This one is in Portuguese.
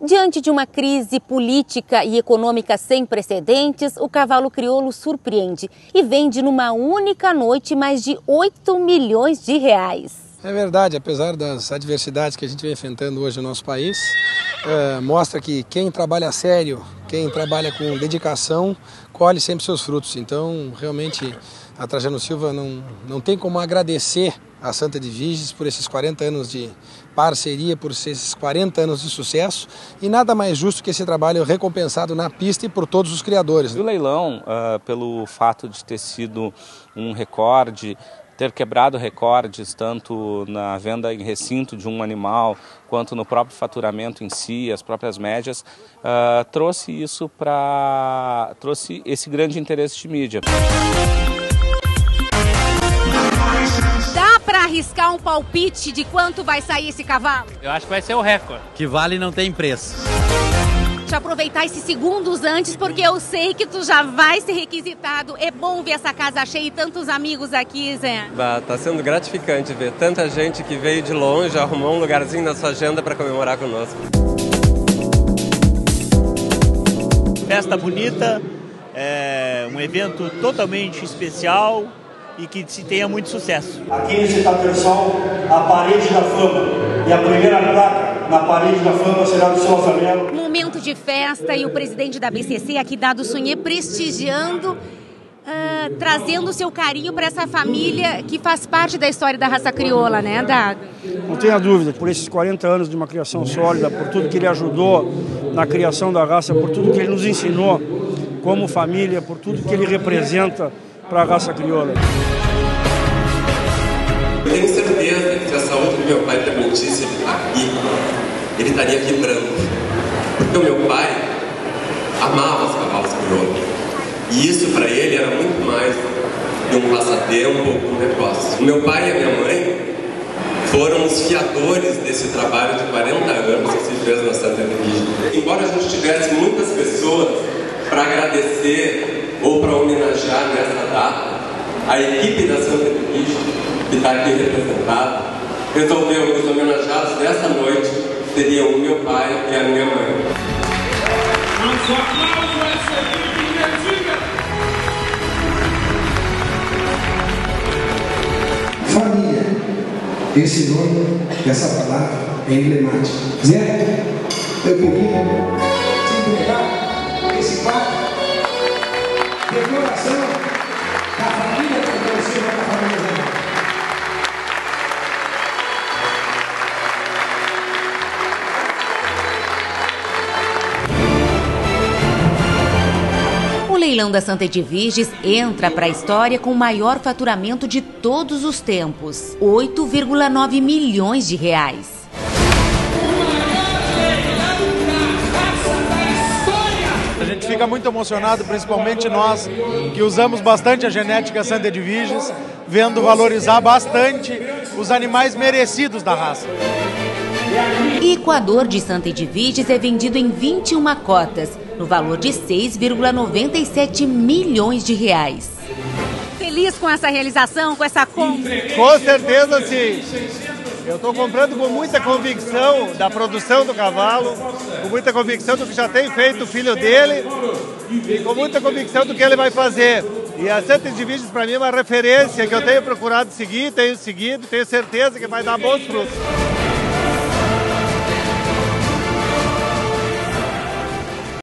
Diante de uma crise política e econômica sem precedentes, o cavalo crioulo surpreende e vende numa única noite mais de 8 milhões de reais. É verdade, apesar das adversidades que a gente vem enfrentando hoje no nosso país, mostra que quem trabalha sério, quem trabalha com dedicação, colhe sempre seus frutos. Então, realmente, a Trajano Silva não tem como agradecer a Santa de Viges por esses 40 anos de parceria, por esses 40 anos de sucesso, e nada mais justo que esse trabalho recompensado na pista e por todos os criadores. O leilão, pelo fato de ter sido um recorde, ter quebrado recordes tanto na venda em recinto de um animal quanto no próprio faturamento em si, as próprias médias, trouxe esse grande interesse de mídia. Dá para arriscar um palpite de quanto vai sair esse cavalo? Eu acho que vai ser o recorde. Que vale não tem preço. Deixa eu aproveitar esses segundos antes, porque eu sei que tu já vai ser requisitado. É bom ver essa casa cheia e tantos amigos aqui, Zé. Tá sendo gratificante ver tanta gente que veio de longe, arrumou um lugarzinho na sua agenda para comemorar conosco. Festa bonita, um evento totalmente especial e que se tenha muito sucesso. Aqui nesse Tapersol, a parede da fama e a primeira placa na parede da fama será do seu Alzamelo. Momento de festa e o presidente da BCC aqui, Dado Sunhê, prestigiando, trazendo o seu carinho para essa família que faz parte da história da raça crioula, né, Dado? Não tenha dúvida, por esses 40 anos de uma criação sólida, por tudo que ele ajudou na criação da raça, por tudo que ele nos ensinou como família, por tudo que ele representa para a raça crioula. Eu tenho certeza que se a saúde do meu pai permitisse ele estar aqui, ele estaria vibrando. Porque o meu pai amava os cavalos crioulos. E isso para ele era muito mais de um passatempo ou um negócio. O meu pai e a minha mãe foram os fiadores desse trabalho de 40 anos que se fez na Santa Efigênia. Embora a gente tivesse muitas pessoas para agradecer ou para homenagear nessa data, a equipe da Santa Efigênia, que está aqui representada, resolveu que os homenageados dessa noite seriam o meu pai e a minha mãe. Família, esse nome, essa palavra é emblemática. Zé, eu queria te entregar esse quadro de coração da família que conheceu da família Zé. O leilão da Santa de Viges entra para a história com o maior faturamento de todos os tempos, 8,9 milhões de reais. A gente fica muito emocionado, principalmente nós que usamos bastante a genética Santa de Viges, vendo valorizar bastante os animais merecidos da raça. Equador de Santa de Viges é vendido em 21 cotas, no valor de 6,97 milhões de reais. Feliz com essa realização, com essa compra? Com certeza sim. Eu estou comprando com muita convicção da produção do cavalo, com muita convicção do que já tem feito o filho dele e com muita convicção do que ele vai fazer. E a Santa de Viges para mim é uma referência que eu tenho procurado seguir, tenho seguido, tenho certeza que vai dar bons frutos.